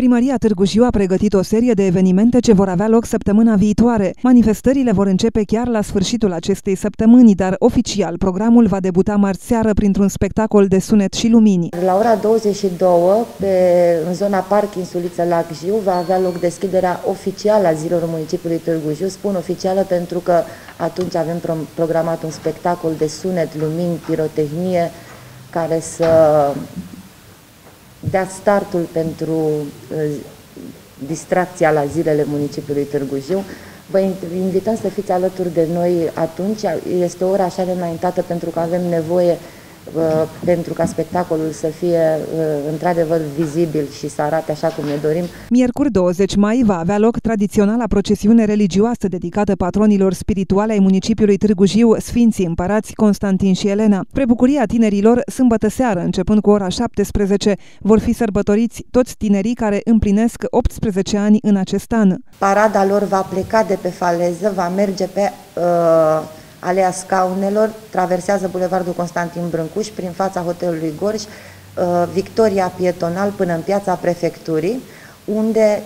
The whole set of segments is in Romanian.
Primăria Târgu Jiu a pregătit o serie de evenimente ce vor avea loc săptămâna viitoare. Manifestările vor începe chiar la sfârșitul acestei săptămâni, dar oficial programul va debuta marți seară printr-un spectacol de sunet și lumini. La ora 22, în zona Parc Insuliță Lac Jiu, va avea loc deschiderea oficială a zilelor municipiului Târgu Jiu. Spun oficială pentru că atunci avem programat un spectacol de sunet, lumini, pirotehnie, care să dea startul pentru distracția la zilele municipiului Târgu Jiu. Vă invităm să fiți alături de noi atunci. Este o oră așa de înaintată pentru că avem nevoie pentru ca spectacolul să fie într-adevăr vizibil și să arate așa cum ne dorim. Miercuri 20 mai va avea loc tradiționala procesiune religioasă dedicată patronilor spirituale ai municipiului Târgu Jiu, Sfinții Împărați Constantin și Elena. Spre bucuria tinerilor, sâmbătă seară, începând cu ora 17, vor fi sărbătoriți toți tinerii care împlinesc 18 ani în acest an. Parada lor va pleca de pe faleză, va merge pe Alea Scaunelor, traversează Bulevardul Constantin Brâncuș prin fața hotelului Gorj, Victoria Pietonal până în piața Prefecturii, unde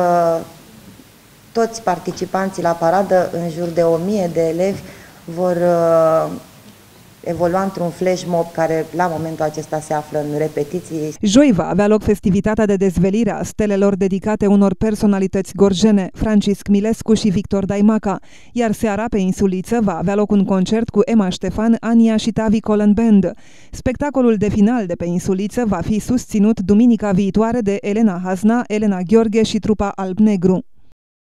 toți participanții la paradă, în jur de 1000 de elevi, vor evolua într-un flash mob care la momentul acesta se află în repetiții. Joi va avea loc festivitatea de dezvelire a stelelor dedicate unor personalități gorjene, Francisc Milescu și Victor Daimaca, iar seara pe Insuliță va avea loc un concert cu Emma Ștefan, Ania și Tavi Colân Band. Spectacolul de final de pe Insuliță va fi susținut duminica viitoare de Elena Hazna, Elena Gheorghe și trupa Alb Negru.